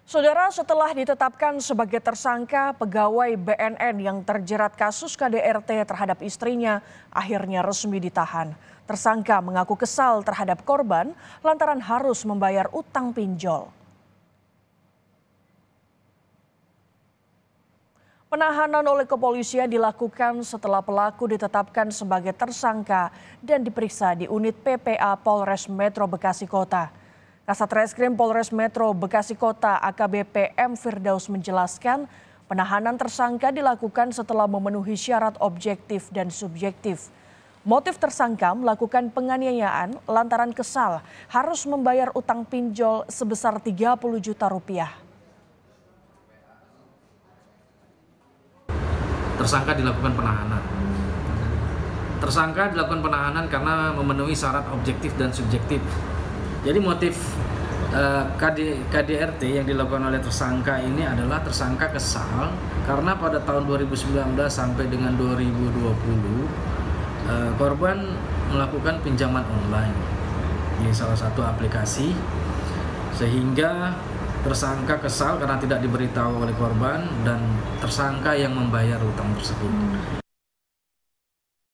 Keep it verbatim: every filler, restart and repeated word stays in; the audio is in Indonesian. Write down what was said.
Saudara, setelah ditetapkan sebagai tersangka, pegawai B N N yang terjerat kasus K D R T terhadap istrinya akhirnya resmi ditahan. Tersangka mengaku kesal terhadap korban lantaran harus membayar utang pinjol. Penahanan oleh kepolisian dilakukan setelah pelaku ditetapkan sebagai tersangka dan diperiksa di unit P P A Polres Metro Bekasi Kota. Kasat Reskrim Polres Metro Bekasi Kota A K B P M Firdaus menjelaskan penahanan tersangka dilakukan setelah memenuhi syarat objektif dan subjektif. Motif tersangka melakukan penganiayaan lantaran kesal harus membayar utang pinjol sebesar tiga puluh juta rupiah. Tersangka dilakukan penahanan. Tersangka dilakukan penahanan karena memenuhi syarat objektif dan subjektif. Jadi motif uh, K D R T yang dilakukan oleh tersangka ini adalah tersangka kesal karena pada tahun dua ribu sembilan belas sampai dengan dua ribu dua puluh uh, korban melakukan pinjaman online di salah satu aplikasi, sehingga tersangka kesal karena tidak diberitahu oleh korban dan tersangka yang membayar utang tersebut.